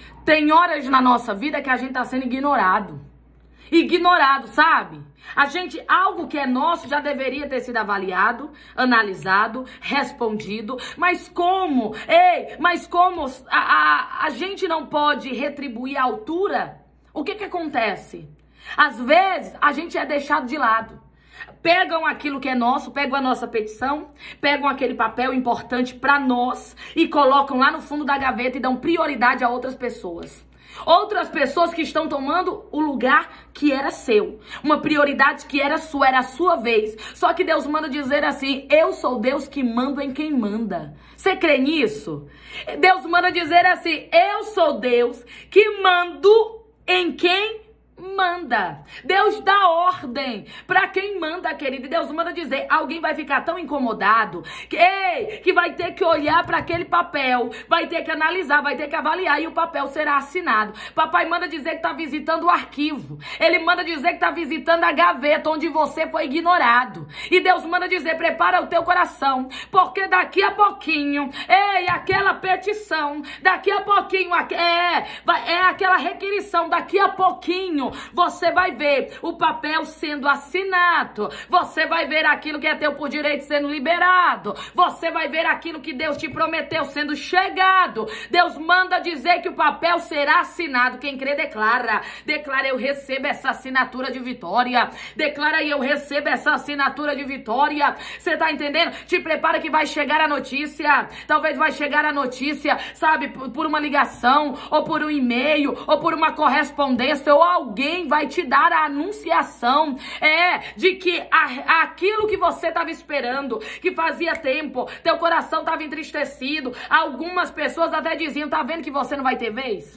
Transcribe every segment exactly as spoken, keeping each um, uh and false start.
Tem horas na nossa vida que a gente tá sendo ignorado. Ignorado, sabe? A gente, algo que é nosso já deveria ter sido avaliado, analisado, respondido. Mas como? Ei, mas como a, a, a gente não pode retribuir a altura? O que que acontece? Às vezes, a gente é deixado de lado. Pegam aquilo que é nosso, pegam a nossa petição, pegam aquele papel importante para nós e colocam lá no fundo da gaveta e dão prioridade a outras pessoas. Outras pessoas que estão tomando o lugar que era seu. Uma prioridade que era sua, era a sua vez. Só que Deus manda dizer assim: eu sou Deus que mando em quem manda. Você crê nisso? Deus manda dizer assim: eu sou Deus que mando em quem manda. Deus dá ordem para quem manda, querido. E Deus manda dizer: alguém vai ficar tão incomodado que, ei, que vai ter que olhar para aquele papel, vai ter que analisar, vai ter que avaliar e o papel será assinado. Papai manda dizer que está visitando o arquivo. Ele manda dizer que está visitando a gaveta onde você foi ignorado. E Deus manda dizer: prepara o teu coração, porque daqui a pouquinho, ei, aquela petição, daqui a pouquinho, é, é aquela requisição, daqui a pouquinho você vai ver o papel sendo assinado. Você vai ver aquilo que é teu por direito sendo liberado. Você vai ver aquilo que Deus te prometeu sendo chegado. Deus manda dizer que o papel será assinado. Quem crê, declara. Declara: eu recebo essa assinatura de vitória. Declara: eu recebo essa assinatura de vitória. Você tá entendendo? Te prepara que vai chegar a notícia. Talvez vai chegar a notícia, sabe, por uma ligação, ou por um e-mail, ou por uma correspondência, ou algo. Alguém vai te dar a anunciação, é, de que a, aquilo que você estava esperando, que fazia tempo, teu coração estava entristecido. Algumas pessoas até diziam: tá vendo que você não vai ter vez?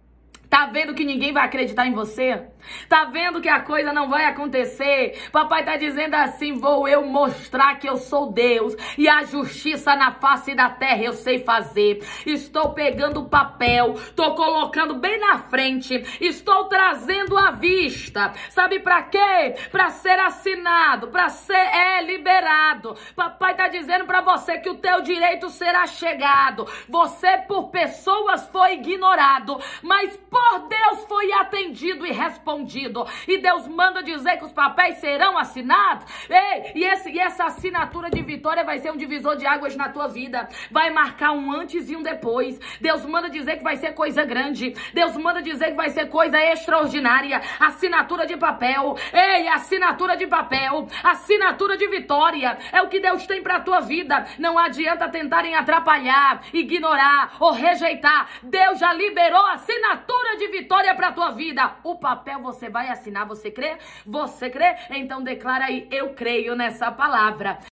Tá vendo que ninguém vai acreditar em você? Tá vendo que a coisa não vai acontecer? Papai tá dizendo assim: vou eu mostrar que eu sou Deus e a justiça na face da terra eu sei fazer. Estou pegando o papel, tô colocando bem na frente, estou trazendo à vista. Sabe pra quê? Pra ser assinado, pra ser é, liberado. Papai tá dizendo pra você que o teu direito será chegado. Você por pessoas foi ignorado, mas por Deus foi atendido e respondido. E Deus manda dizer que os papéis serão assinados. Ei, e, esse, e essa assinatura de vitória vai ser um divisor de águas na tua vida. Vai marcar um antes e um depois. Deus manda dizer que vai ser coisa grande. Deus manda dizer que vai ser coisa extraordinária. Assinatura de papel. Ei, assinatura de papel. Assinatura de vitória. É o que Deus tem pra tua vida. Não adianta tentarem atrapalhar, ignorar ou rejeitar. Deus já liberou a assinatura de vitória pra tua vida. O papel você vai assinar. Você crê? Você crê? Então declara aí: eu creio nessa palavra.